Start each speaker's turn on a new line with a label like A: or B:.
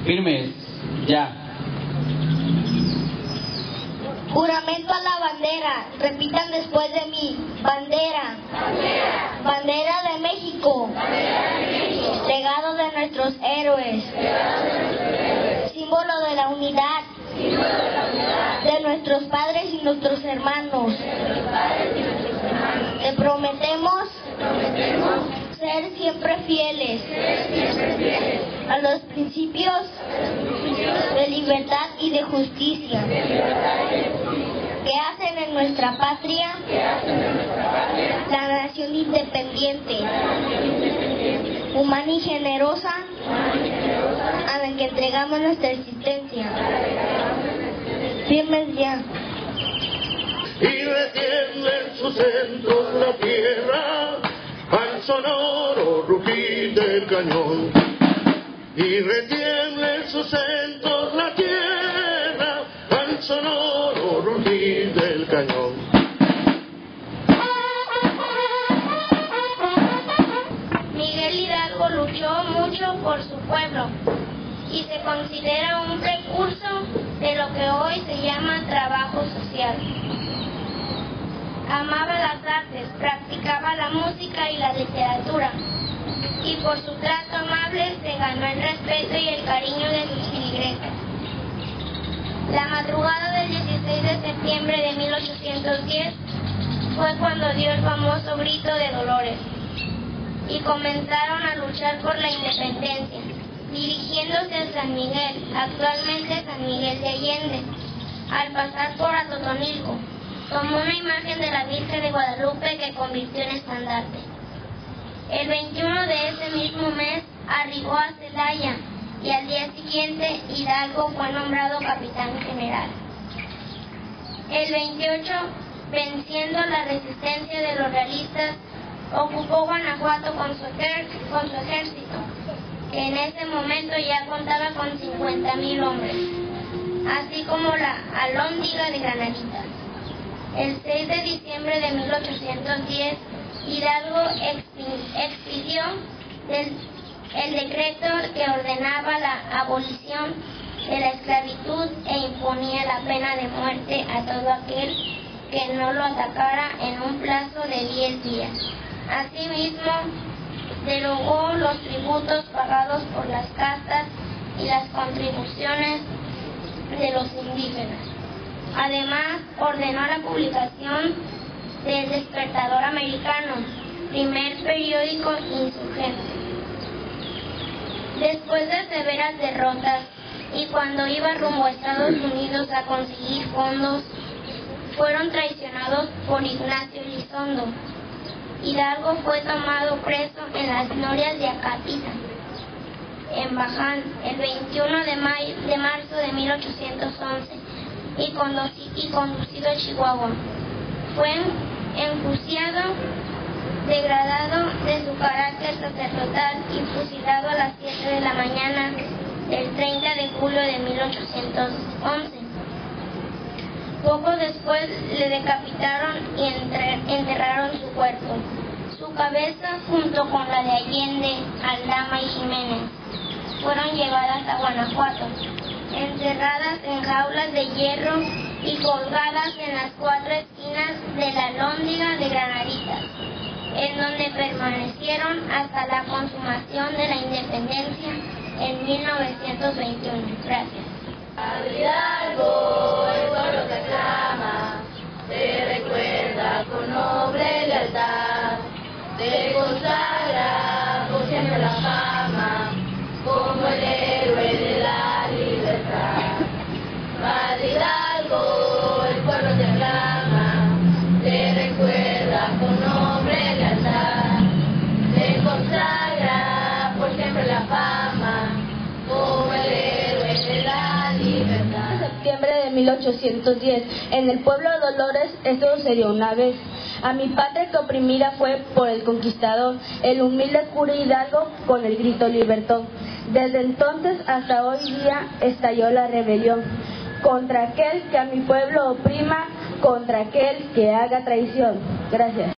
A: Firmes, ya.
B: Juramento a la bandera. Repitan después de mí. Bandera.
C: Bandera.
B: Bandera de México.
C: Bandera de México.
B: Legado de nuestros héroes.
C: Legado de nuestros héroes.
B: Símbolo de la unidad.
C: Símbolo de la unidad.
B: De nuestros padres y nuestros hermanos.
C: De nuestros padres y nuestros hermanos.
B: Te prometemos.
C: Te prometemos.
B: Ser siempre fieles.
C: Ser siempre fieles.
B: A los principios. De libertad y de justicia.
C: De libertad y de justicia.
B: Que hacen en nuestra patria.
C: Que hacen en nuestra patria.
B: La nación independiente. Humana y generosa. A la que entregamos nuestra existencia. Firmes ya.
D: Y retiembla en sus centros la tierra al sonoro rugir del cañón. Y retiembla en sus centros la tierra al sonoro rugir del cañón.
B: Miguel Hidalgo luchó mucho por su pueblo y se considera un precursor de lo que hoy se llama trabajo social. Amaba las artes, practicaba la música y la literatura, y por su trato amable se ganó el respeto y el cariño de sus feligreses. La madrugada del 16 de septiembre de 1810 fue cuando dio el famoso grito de Dolores y comenzaron a luchar por la independencia, dirigiéndose a San Miguel, actualmente San Miguel de Allende. Al pasar por Atotonilco, tomó una imagen de la Virgen de Guadalupe que convirtió en estandarte. El 21 de ese mismo mes arribó a Celaya y al día siguiente Hidalgo fue nombrado capitán general. El 28, venciendo la resistencia de los realistas, ocupó Guanajuato con su ejército, que en ese momento ya contaba con 50,000 hombres, así como la Alhóndiga de Granaditas. El 6 de diciembre de 1810, Hidalgo expidió el decreto que ordenaba la abolición de la esclavitud e imponía la pena de muerte a todo aquel que no lo atacara en un plazo de 10 días. Asimismo, derogó los tributos pagados por las castas y las contribuciones de los indígenas. Además, ordenó la publicación del Despertador Americano, primer periódico insurgente. Después de severas derrotas y cuando iba rumbo a Estados Unidos a conseguir fondos, fueron traicionados por Ignacio Elizondo. Hidalgo fue tomado preso en las glorias de Acatita, en Baján, el 21 de marzo de 1811, y conducido a Chihuahua. Fue enjuiciado, degradado de su carácter sacerdotal y fusilado a las 7 de la mañana del 30 de julio de 1811. Poco después le decapitaron y enterraron su cuerpo. Su cabeza, junto con la de Allende, Aldama y Jiménez, fueron llevadas a Guanajuato, encerradas en jaulas de hierro y colgadas en las 4 esquinas de la Alhóndiga de Granaditas, en donde permanecieron hasta la consumación de la independencia en 1921. Gracias.
C: Hidalgo, el pueblo te aclama, te recuerda con noble lealtad, te consagra por siempre la fama, como el héroe de la libertad. Padre Hidalgo, el pueblo te aclama, te recuerda con noble lealtad, te consagra por siempre la fama, como el héroe de la libertad.
E: En septiembre de 1810, en el pueblo de Dolores, esto sucedió una vez. A mi patria que oprimida fue por el conquistador, el humilde cura Hidalgo con el grito libertó. Desde entonces hasta hoy día estalló la rebelión contra aquel que a mi pueblo oprima, contra aquel que haga traición. Gracias.